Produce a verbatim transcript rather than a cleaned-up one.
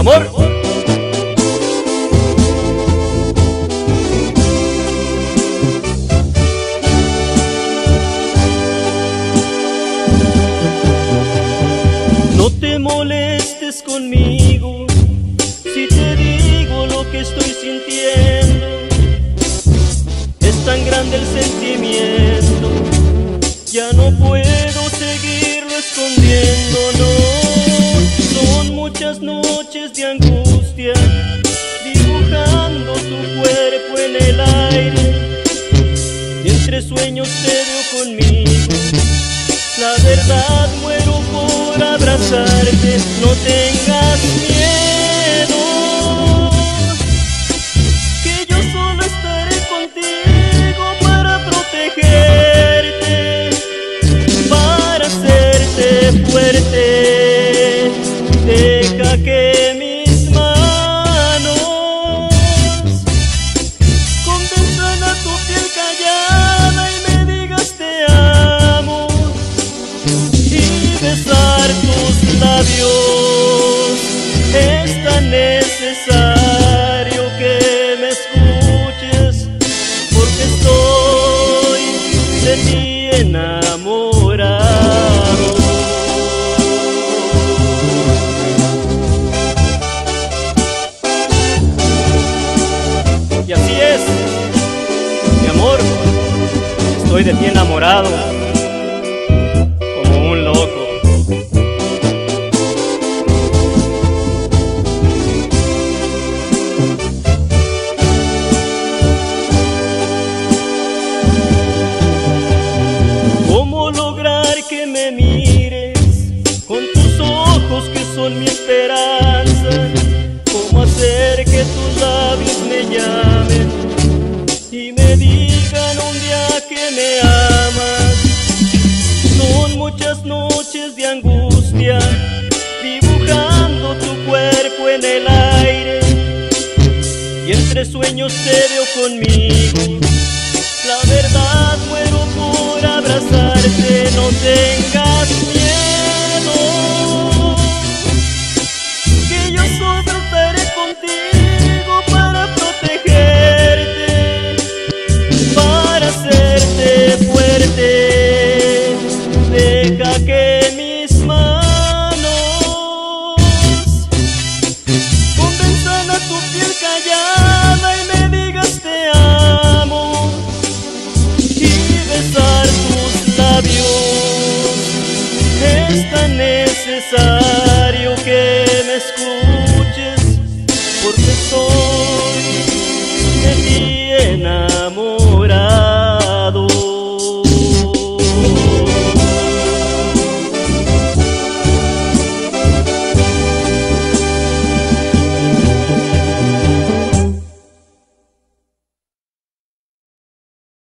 amor. No te molestes conmigo si te digo lo que estoy sintiendo. Es tan grande el sentimiento, ya no puedo seguirlo escondiendo, no. Son muchas noches de angustia, dibujando tu cuerpo en el aire, y entre sueños te veo conmigo. La verdad muero por abrazarte, no tengas miedo, que yo solo estaré contigo para protegerte, para hacerte fuerte. Deja que mis manos contentan a tu piel callada y me digas te amo, y besar tus labios. Es tan necesario que me escuches, porque estoy de ti enamorado. Y así es, mi amor, estoy de ti enamorado, como un loco. ¿Cómo lograr que me mires con tus ojos que son mi esperanza? ¿Cómo hacer que tus labios me llamen y me digan un día que me amas? Son muchas noches de angustia, dibujando tu cuerpo en el aire, y entre sueños te veo conmigo. La verdad muero por abrazarte, no tengas miedo, que yo solo estaré contigo para protegerte, para hacerte fuerte. Deja que mis manos convenzan a tu piel callada y me digas te amo, y besar tus labios es tan necesario.